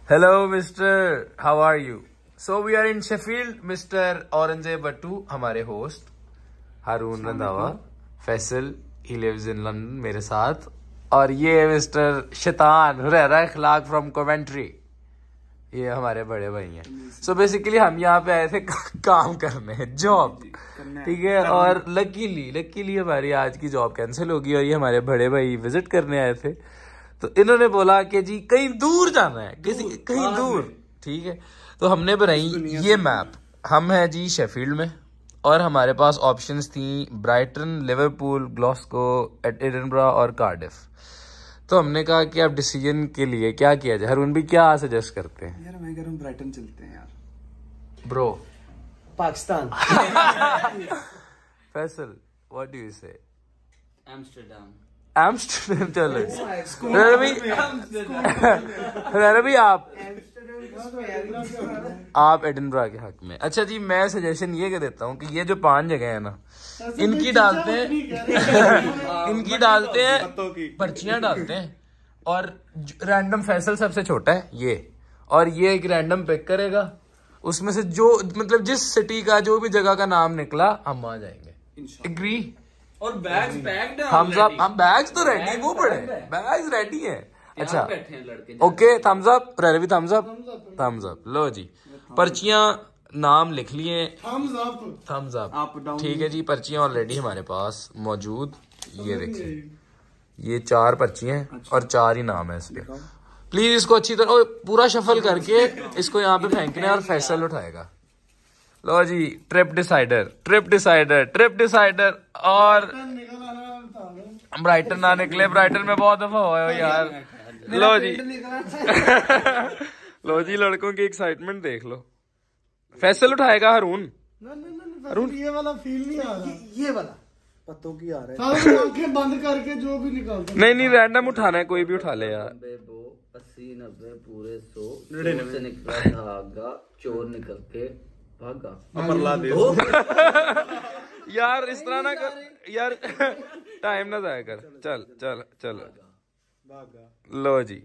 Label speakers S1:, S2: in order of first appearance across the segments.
S1: Hello, Mr. How are you? So we are in Sheffield. Mr. Orange Batu, हमारे host Haroon Randhawa, Faisal, he lives in London मेरे साथ, और ये mister शैतान हुरैरा इखलाक from Coventry, ये हमारे बड़े भाई हैं. सो बेसिकली हम यहाँ पे आए थे काम करने, जॉब, ठीक है. और लकीली हमारी आज की जॉब कैंसिल होगी और ये हमारे बड़े भाई विजिट करने आए थे. तो इन्होंने बोला कि जी कहीं दूर जाना है, कहीं दूर, ठीक है. तो हमने बनाई ये मैप. हम हैं जी शेफील्ड में और हमारे पास ऑप्शंस थी ब्राइटन, लिवरपूल, ग्लासगो, एडिनबरा और कार्डिफ. तो हमने कहा कि आप डिसीजन के लिए क्या किया जाए. हरून भी क्या सजेस्ट करते हैं?
S2: यार मैं कह रहा हूँ ब्राइटन चलते हैं यार.
S1: Bro
S3: Pakistan.
S1: Faisal, what do you say?
S3: Amsterdam.
S1: चलो रवि आप एडिनबरा के हक में. अच्छा जी, मैं सजेशन ये देता हूँ कि ये जो 5 जगह है ना, इनकी डालते हैं पर्चियां डालते हैं और रैंडम फैसल सबसे छोटा है ये, और ये एक रैंडम पिक करेगा, उसमें से जो मतलब जिस सिटी का जो भी जगह का नाम निकला हम वहां जाएंगे. एग्री?
S3: और बैग्स पैक्ड हैं.
S1: हम बैग्स तो रेडी, वो पड़े बैग्स रेडी हैं. अच्छा okay, thumbs up Ravi, thumbs up. लो जी, पर्चियां नाम लिख लिए. Thumbs up. ठीक है जी, पर्चियां ऑलरेडी हमारे पास मौजूद. ये देखिए, ये 4 पर्चियां हैं और 4 ही नाम है इस पे. प्लीज इसको अच्छी तरह पूरा शफल करके इसको यहाँ पे फेंकना है और फैसल उठाएगा. लो जी, ट्रिप डिसाइडर. और ब्राइटन ना निकले, ब्राइटन में बहुत दफा हुआ है यार. लो जी लो जी, लड़कों की एक्साइटमेंट देख लो. फैसल उठाएगा. हरून
S2: ये वाला फील नहीं आ रहा. ये वाला पत्तों की आ रहा है. आंखें बंद करके जो भी निकालता.
S1: नहीं रैंडम उठाना है, कोई भी उठा ले यार.
S3: 80 90 पूरे 100 से निकला धागा, चोर निकल के भागा.
S1: यार इस तरह ना कर यार, टाइम ना जाया कर. चल लो जी.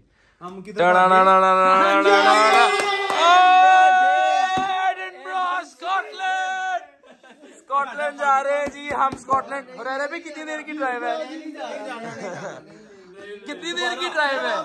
S1: स्कॉटलैंड जा रहे हैं जी हम. स्कॉटलैंड और भी कितनी देर की ड्राइव है? कितनी देर की ड्राइव है?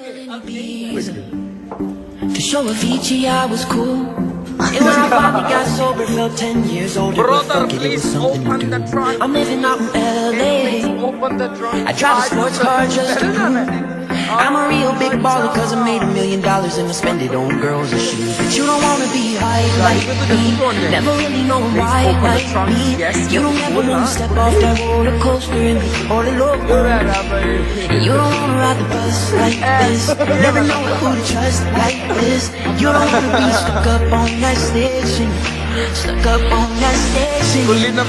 S4: To show Avicii I was cool. And when I finally got sober, felt 10 years older.
S1: Brother, please open the trunk.
S4: I'm living out in LA.
S1: Open the trunk.
S4: I drive a sports car just to prove I'm a real big baller, cause I made $1 million and I spend it on girls and shoes. But you don't wanna be high like me, never really know why like me. You don't ever wanna step off that roller coaster and be all alone. You don't wanna ride the bus like this, never know who to trust like this. You don't wanna be stuck up on that station, stuck up on that station.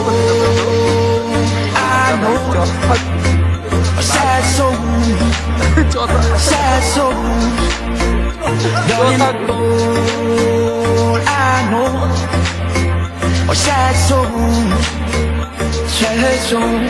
S4: Oh, I know a sad soul, sad soul. Darling, all I know, a sad soul, sad soul.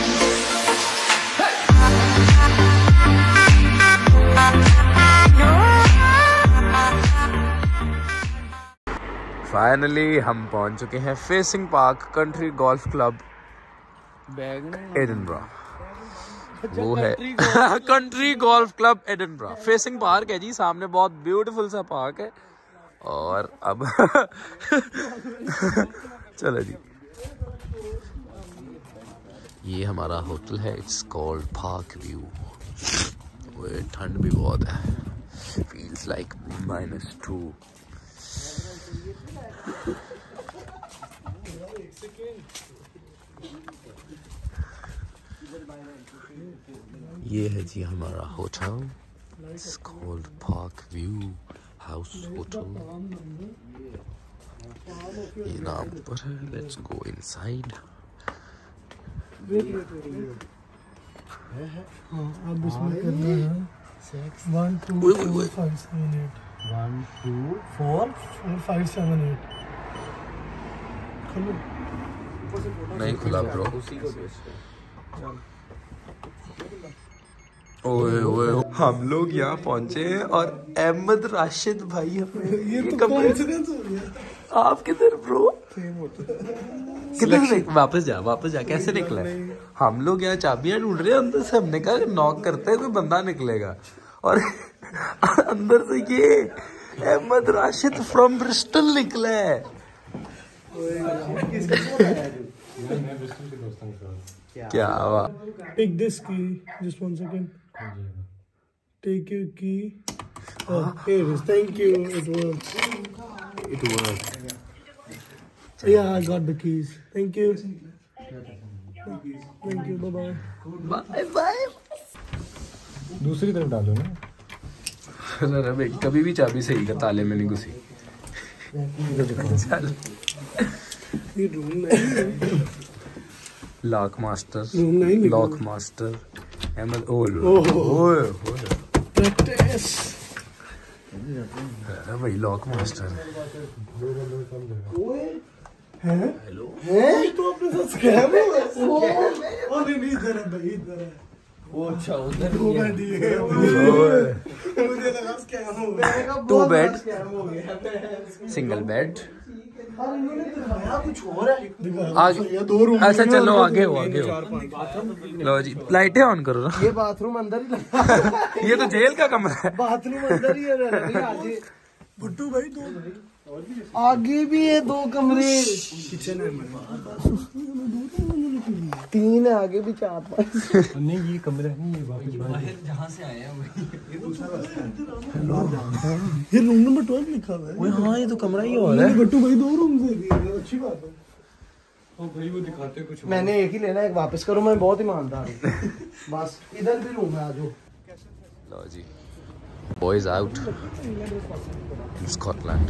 S1: Finally हम पहुंच चुके हैं facing park country golf club Edinburgh. वो है country golf club Edinburgh. Facing park है जी सामने, बहुत ब्यूटीफुल सा पार्क है. और अब चलो जी, ये हमारा होटल है. It's called park view. ठंड भी बहुत है, फील्स लाइक -2. ये है जी हमारा hotel. It's called park view house hotel. ये नाम पर है. Let's go inside.
S2: अब इसमें करना है 1 2 4 5 7 8. 1 2 4 5 7 8. खोलो.
S1: नहीं खुला ब्रो. ओए ओए हम लोग यहाँ पहुंचे हैं और अहमद राशिद भाई हमें
S2: ये तो कोइंसिडेंस हो गया।
S1: आप किधर ब्रो? किधर? वापस जा कैसे निकला है? हम लोग यहाँ चाबियां ढूंढ रहे हैं अंदर से, हमने कहा नॉक करते हैं कोई बंदा निकलेगा और अंदर से ये अहमद राशिद फ्रॉम ब्रिस्टल निकला है। क्या हुआ?
S2: Take this key, just 1 second. Take your key. Oh, here it is. Thank you. It works. Yeah, I got the keys. Thank you. Thank you. Bye bye.
S1: Bye bye.
S5: दूसरी तरफ डालो ना।
S1: अरे भाई कभी भी चाबी सही का ताले में नहीं घुसी। चल
S2: ये रूम नहीं है।
S1: लॉक मास्टर,
S2: रूम नहीं
S1: लॉक मास्टर अहमद। ओए
S2: Practice.
S1: अरे भाई लॉक मास्टर
S2: हेलो है तो अपने साथ स्कैम हो गया। ओ नहीं इधर है भाई, इधर है वो। अच्छा उधर मुझे लगा स्कैम हो गया।
S1: 2 बेड
S2: स्कैम हो गया।
S1: Single bed.
S2: इन्होंने दिखाया कुछ और है।
S1: आगे
S2: 2 रूम।
S1: अच्छा चलो आगे हो। लो जी लाइटें ऑन करो ना।
S2: ये बाथरूम अंदर ही लगा।
S1: ये तो जेल का कमरा है।
S2: बाथरूम अंदर ही है। आगे भुट्टू भाई 2 आगे भी है 2 कमरे। किचन है 3 है, आगे भी 4-5।
S5: नहीं ये कमरा नहीं, ये वापस
S3: बाहर जहाँ से आए हैं
S2: ये रूम नंबर 12 लिखा हुआ है।
S1: ओए हाँ ये तो कमरा ही और है।
S2: भुट्टू भाई 2 रूम से भी अच्छी बात है।
S5: ओ भाई वो दिखाते हैं कुछ।
S2: मैंने एक ही लेना, एक वापस करो। मैं बहुत ईमानदार हूँ। बस इधर भी रूम है, आजो।
S1: लो जी boys out in Scotland.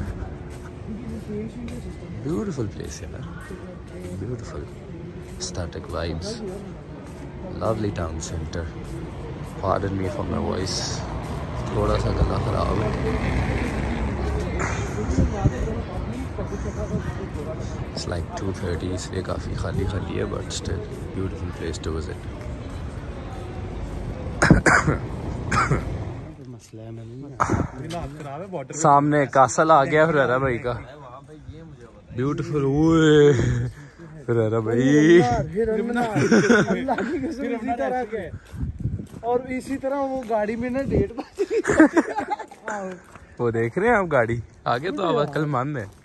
S1: Beautiful place yaar, beautiful static vibes, lovely town center. Pardon me for my voice, थोड़ा सा गला खराब है। It's like 2:30 इसलिए काफ़ी खाली है but still beautiful place to visit. सामने कासल आ गया हुरैरा भाई का। ब्यूटीफुल। हुरैरा भाई
S2: और इसी तरह वो गाड़ी में ना डेट
S1: वो देख रहे हैं आप गाड़ी आगे, तो अब अकल मान दे।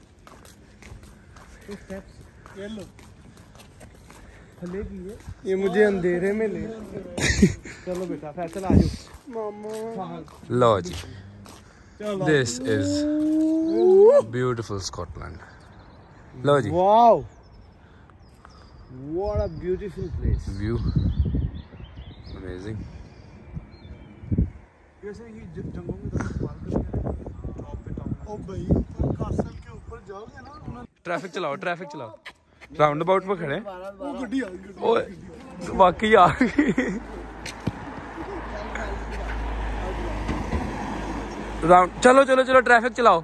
S2: ये मुझे अंधेरे में ले। चलो बेटा फैसल आ जाओ। मामा
S1: लो जी दिस इज ब्यूटीफुल स्कॉटलैंड। लो जी
S2: wow what a beautiful place.
S1: View amazing.
S2: जैसे ये जंगलों में टॉप पे टॉप। ओ भाई कासल के ऊपर जाओगे ना।
S1: ट्रैफिक चलाओ राउंड अबाउट में खड़े।
S2: वो गड्डी आ गई।
S1: ओए वाकई आ गई। राउंड चलो ट्रैफिक चलाओ।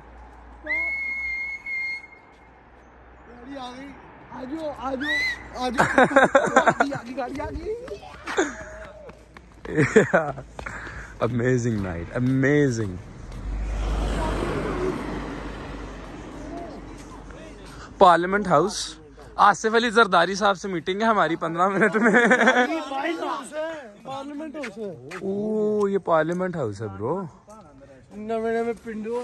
S2: गाड़ी आ गई। आजो गाड़ी आ गई।
S1: Amazing night, amazing. Parliament house. Asif Ali Zardari साहब से मीटिंग है हमारी 15 मिनट में।
S2: पार्लियामेंट हाउस है।
S1: ओह ये पार्लियामेंट हाउस है ब्रो।
S2: नवे पिंडो।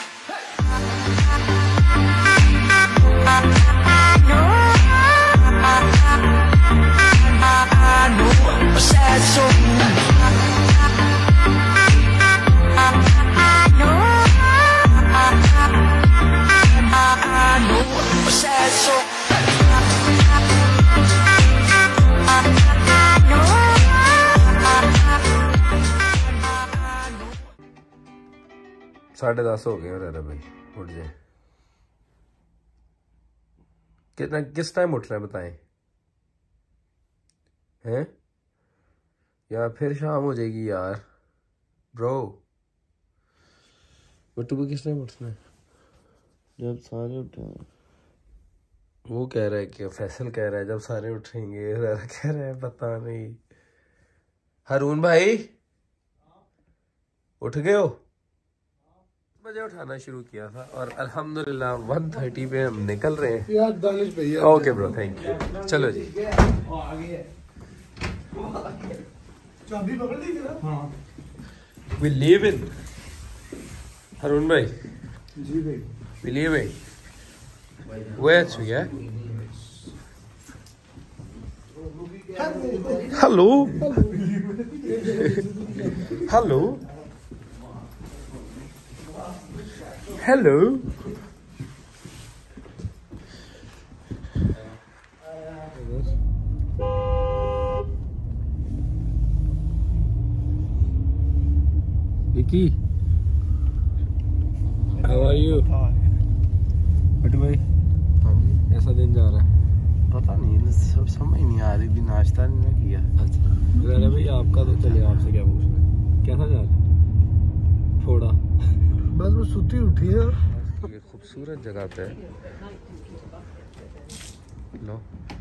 S1: साढ़े 10 हो गए और भाई उठ जाए। किस टाइम उठ रहे हैं बताएं? हैं यार फिर शाम हो जाएगी यार ब्रो। बट्टू को किस टाइम उठना है?
S2: जब सारे उठे।
S1: वो कह रहा है कि फैसल कह रहा है जब सारे उठेंगे, कह रहा है पता नहीं। हारून भाई उठ गए हो? बजे उठाना शुरू किया था और अल्हम्दुलिल्लाह 1:30 पे हम निकल रहे हैं
S2: यार। दानिश भैया
S1: ओके ब्रो, थैंक यू। चलो जी,
S2: चाबी पकड़ ली ना। हाँ
S1: वी लिव इन हरून भाई।
S2: जी भाई,
S1: we live in where to या hello hello hello. Vicky, how are you? But भाई ऐसा दिन जा रहा है,
S6: पता नहीं, सब समझ नहीं आ रही थी, नाश्ता नहीं मैं किया।
S1: अच्छा अरे भाई आपका तो चलिए, आपसे क्या पूछना है, कैसा जा रहा है? थोड़ा
S2: बस वो सुती उठी है।
S1: ये खूबसूरत जगह पे लो।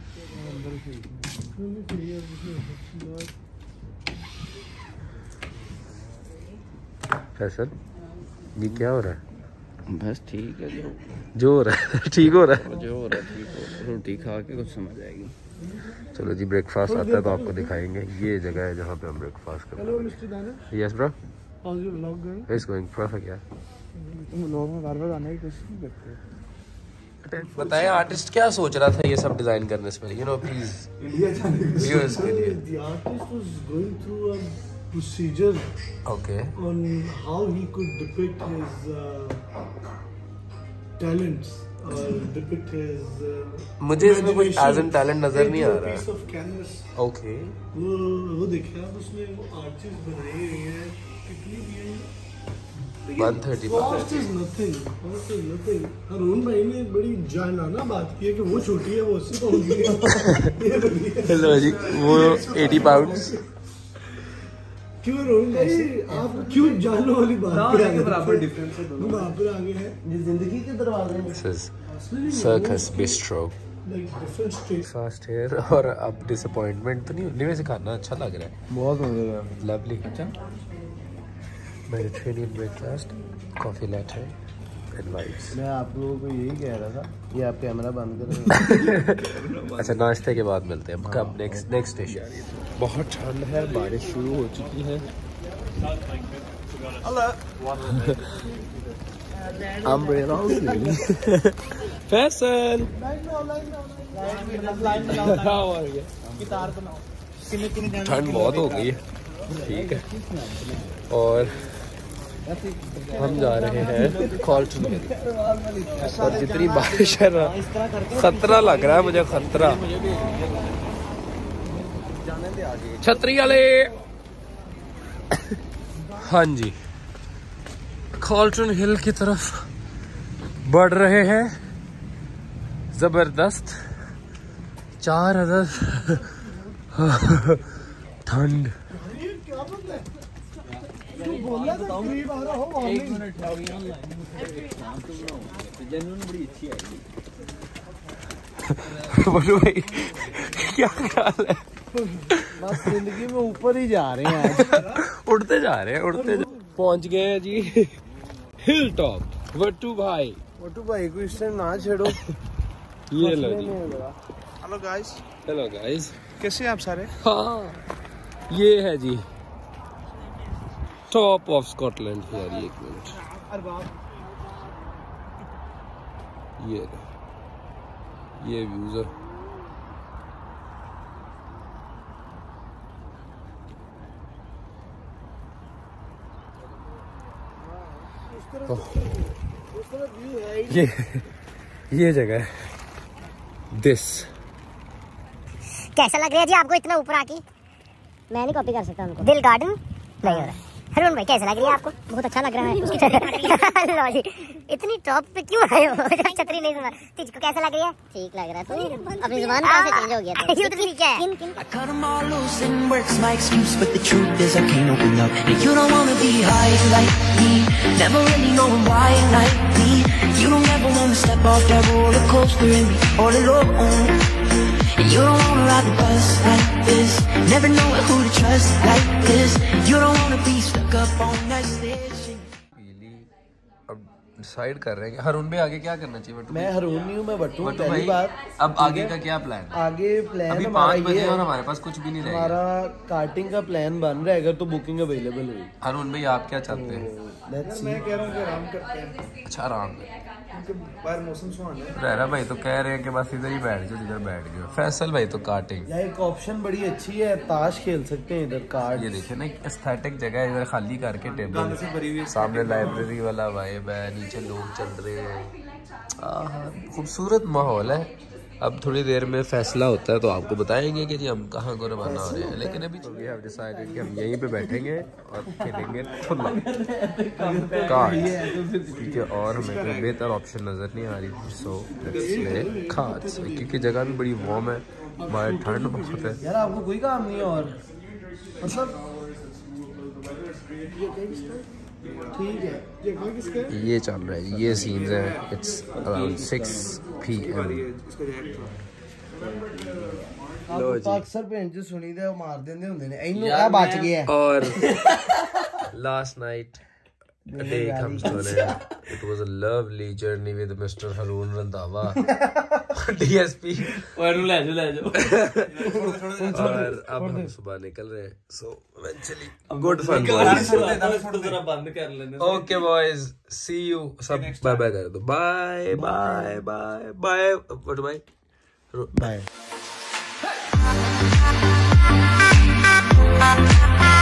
S1: फैसल, ये क्या हो रहा है?
S6: बस ठीक है,
S1: जो हो रहा है ठीक हो रहा है,
S6: जो हो रहा है ठीक हो, रोटी खा के कुछ समझ आएगी।
S1: चलो जी, ब्रेकफास्ट आता है तो आपको दिखाएंगे। ये जगह है जहाँ पे हम ब्रेकफास्ट करते
S2: हेलो मिस्टर दानिश,
S1: हैं। Yes bro,
S2: how is your vlog going?
S1: It's going perfect यार।
S2: तुम व्लॉग में बार-बार आने की कोशिश नहीं करते?
S1: बताएं आर्टिस्ट क्या सोच रहा था ये सब डिजाइन करने से पहले, यू नो प्लीज व्यूअर्स के लिए।
S2: The artist was going through a procedure
S1: okay
S2: on how he could depict his talents or depict his
S1: मुझे इसमें कोई
S2: imagination
S1: एज एन टैलेंट नजर नहीं आ
S2: into a
S1: रहा
S2: piece
S1: है।
S2: of canvas।
S1: ओके
S2: वो देखिए आप, उसने वो आर्टिस्ट बनाई हुई है कितनी भी
S1: 130
S2: कॉस्ट इज नथिंग। हरून भाई ने बड़ी जानाना बात की है कि वो छोटी है, वो 80 पाउंड की है, ये बड़ी है।
S1: हेलो जी, वो 80 पाउंड्स।
S2: क्यों हरून भाई, आप क्यों जानो वाली बात पे आ गए?
S5: बराबर डिफरेंस है दोनों।
S2: वहाँ पर आगे है
S6: ये जिंदगी के दरवाजे में।
S1: This is circus bistro.
S2: Like different state.
S1: Fast hair और अब डिसअपॉइंटमेंट तो नहीं होने में से खाना अच्छा लग रहा है,
S5: बहुत मजेदार।
S1: लवली। अच्छा, Mediterranean breakfast, coffee latte and vibes.
S6: मैं आप लोगों को यही कह रहा था, ये आप कैमरा बंद करें।
S1: अच्छा, नाश्ते के बाद मिलते हैं कब? Next station. बहुत ठंड है, बारिश शुरू हो चुकी है। फैसल ठंड बहुत हो गई है, ठीक है। और हम जा रहे हैं कॉल्टन हिल और जितनी बारिश है ना, खतरा लग रहा है मुझे, खतरा। छतरी वाले हाँ जी, कॉल्टन हिल की तरफ बढ़ रहे हैं। जबरदस्त 4000 ठंड। बोलो भाई, क्या ख्याल है?
S6: बस जिंदगी में ऊपर ही जा रहे हैं।
S1: उड़ते जा रहे हैं, पहुंच गए हैं जी हिल टॉप। वट्टू भाई,
S6: मोटू भाई को इस टाइम ना छेड़ो।
S1: ये लो जी।
S2: हेलो गाइस,
S1: हेलो गाइस,
S2: कैसे हैं आप सारे?
S1: हाँ ये है जी टॉप ऑफ स्कॉटलैंड। यार ये एक मिनट, ये व्यूज है। ये जगह है दिस।
S7: कैसा लग रहा है जी आपको इतना ऊपर आके? मैं नहीं कॉपी कर सकता उनको। दिल गार्डन नहीं हो रहा है। हरून भाई कैसा लग रही है आपको? बहुत अच्छा लग रहा है उसकी लो जी, इतनी टॉप पे क्यों आए हो? छतरी नहीं सुना। तुझको कैसा लग रही है? ठीक लग रहा है। तो अपनी जुबान कहाँ से चेंज हो गया था? ये तो ठीक है।
S4: I cut them all loose and work's my excuse, but the truth is I can't open up. And you don't wanna be high like me, never really knowing why like me. You don't ever wanna step off that roller coaster and be all alone. And you don't wanna ride the bus like this, never know who to trust like this. You don't wanna be stuck up on that stage.
S1: अब decide कर रहे हैं हरून भाई आगे क्या करना चाहिए।
S6: मैं हरून नहीं हूँ, मैं बट्टू हूँ।
S1: भाई
S6: पहली बात
S1: अब आगे का क्या प्लान?
S6: आगे प्लान
S1: अभी
S6: हमारा
S1: 5 बजे
S6: ये
S1: और हमारे पास कुछ भी नहीं रहेगा।
S6: हमारा कार्टिंग का प्लान बन रहा है, अगर तो बुकिंग अवेलेबल हुई।
S1: हरून भाई आप क्या चाहते हैं?
S5: मैं कह रहा हूँ कि आराम करते हैं,
S1: अच्छा आराम में,
S5: क्योंकि बाहर मौसम सुहाना है।
S1: रहरा भाई तो कह रहे हैं कि बस इधर ही बैठ जाओ जिधर बैठ गए। फैसल भाई तो कार्टिंग।
S6: या एक ऑप्शन बड़ी अच्छी है, ताश खेल सकते हैं इधर कार्ड।
S1: ये देखिए ना एस्थेटिक जगह है, इधर खाली करके टेबल, सामने लाइब्रेरी वाला वाइब है, नीचे लोग चल रहे हैं, खूबसूरत माहौल है। अब थोड़ी देर में फैसला होता है तो आपको बताएंगे कि जी हम कहाँ को रवाना हो रहे हैं, लेकिन अभी तो वी हैव डिसाइडेड कि हम यहीं पे बैठेंगे और खेलेंगे ठुल्ला कार्ड्स, क्योंकि और हमें कोई बेहतर ऑप्शन नज़र नहीं आ रही। सो लेट्स प्ले कार्ड्स, क्योंकि जगह भी बड़ी वार्म है, हमारे ठंड बहुत है।
S6: यार आपको कोई काम नहीं है और मतलब ठीक है,
S1: ये चल रहा है, ये सीन्स हैं। It's around 6 PM।
S6: लो जी अक्सर भैन जो सुनी दे मार देंदे हुंदे ने, इनु आ बच गया है।
S1: और last night a day comes to an end. It was a lovely journey with Mr. Haroon Randhawa, DSP.
S3: और ले जाओ
S1: और अब हम सुबह निकल रहे हैं। So eventually good fun boys.
S3: Photo जरा बंद कर लेने।
S1: Okay boys, see you. सब बाय बाय कर दो। Bye bye bye bye. What bye?
S6: Bye.